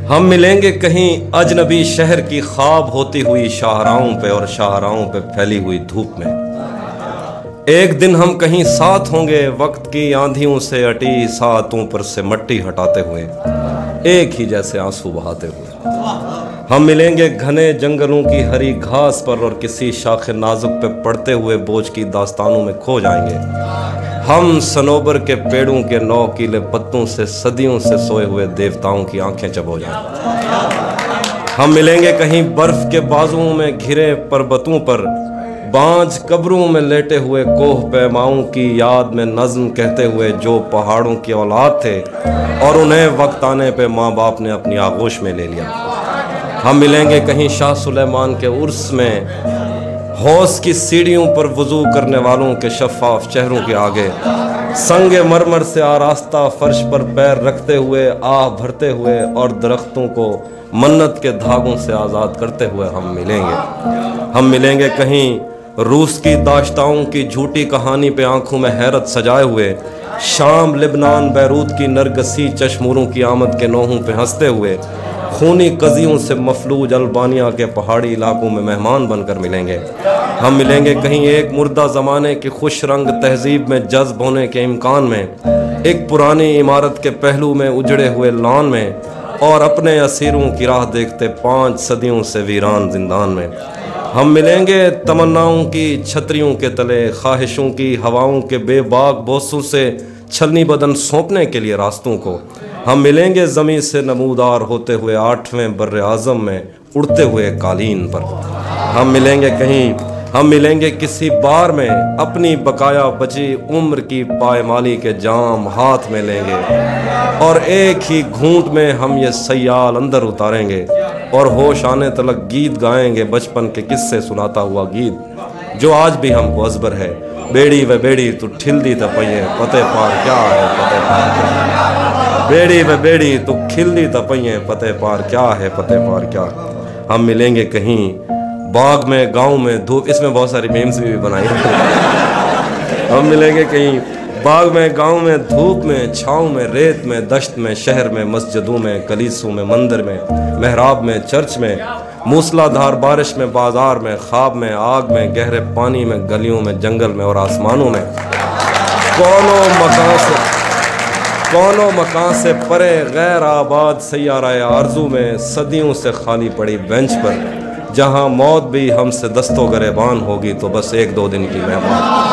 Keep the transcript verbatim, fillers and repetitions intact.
ہم ملیں گے کہیں اجنبی شہر کی خواب ہوتی ہوئی شاہراہوں پہ اور شاہراہوں پہ پھیلی ہوئی دھوپ میں۔ ایک دن ہم کہیں ساتھ ہوں گے وقت کی آندھیوں سے اٹی ساعتوں پر سے مٹی ہٹاتے ہوئے، ایک ہی جیسے آنسو بہاتے ہوئے۔ ہم ملیں گے گھنے جنگلوں کی ہری گھاس پر اور کسی شاخ نازک پہ پڑتے ہوئے بوجھ کی داستانوں میں کھو جائیں گے۔ ہم صنوبر کے پیڑوں کے نو کیلے پتوں سے صدیوں سے سوئے ہوئے دیوتاؤں کی آنکھیں چبو جائیں۔ ہم ملیں گے کہیں برف کے بازوؤں میں گھرے پربتوں پر، بانجھ قبروں میں لیٹے ہوئے کوہ پیماؤں کی یاد میں نظم کہتے ہوئے جو پہاڑوں کی اولاد تھے اور انہیں وقت آنے پہ ماں باپ نے اپنی آغوش میں لے لیا۔ ہم ملیں گے کہیں شاہ سلیمان کے عرس میں، حوض کی سیڑھیوں پر وضو کرنے والوں کے شفاف چہروں کے آگے، سنگ مرمر سے آراستہ فرش پر پیر رکھتے ہوئے آہ بھرتے ہوئے اور درختوں کو منت کے دھاگوں سے آزاد کرتے ہوئے ہم ملیں گے۔ ہم ملیں گے کہیں روس کی داشتاؤں کی جھوٹی کہانی پہ آنکھوں میں حیرت سجائے ہوئے، شام لبنان بیروت کی نرگسی چشموروں کی آمد کے نوحوں پہ ہنستے ہوئے، خونی قضیوں سے مفلوج البانیہ کے پہاڑی علاقوں میں مہمان بن کر ملیں گے۔ ہم ملیں گے کہیں ایک مردہ زمانے کی خوش رنگ تہذیب میں جذب ہونے کے امکان میں، ایک پرانی عمارت کے پہلو میں اجڑے ہوئے لان میں، اور اپنے اسیروں کی راہ دیکھتے پانچ صدیوں سے ویران زندان میں۔ ہم ملیں گے تمناؤں کی چھتریوں کے تلے، خواہشوں کی ہواؤں کے بے باک بوسوں سے چھلنی بدن سونپنے کے لیے راستوں کو۔ ہم ملیں گے زمین سے نمودار ہوتے ہوئے آٹھویں بر اعظم میں اڑتے ہوئے قالین پر۔ ہم ملیں گے کہیں ہم ملیں گے کسی بار میں، اپنی بقایا بچی عمر کی پائمالی کے جام ہاتھ میں لیں گے، اور ایک ہی گھونٹ میں ہم یہ سیال اندر اتاریں گے اور ہوش آنے تلک گیت گائیں گے، بچپن کے قصے سناتا ہوا گیت جو آج بھی ہم کو ازبر ہے۔ بیڑی و بیڑی تو ٹھلدی تا پئیں پتے پار کیا ہے پتے پار کیا، بیڑی و بیڑی تو کھلدی تا پئیں پتے پار کیا ہے پتے پار کیا۔ ہم ملیں گے کہیں باغ میں گاؤں میں دھوپ، اس میں بہت ساری میمز بھی بنائی ہیں۔ ہم ملیں گے کہیں باغ میں گاؤں میں دھوپ میں چھاؤں میں ریت میں دشت میں شہر میں مسجدوں میں کلیسوں میں مندر میں محراب میں چرچ میں، موسلا دھار بارش میں بازار میں خواب میں آگ میں گہرے پانی میں گلیوں میں جنگل میں اور آسمانوں میں، کونوں مکان سے کونوں مکان سے پرے غیر آباد سیارہ آرزو میں، صدیوں سے خالی پڑی بینچ پر، جہاں موت بھی ہم سے دست و گریبان ہوگی تو بس ایک دو دن کی مہمان۔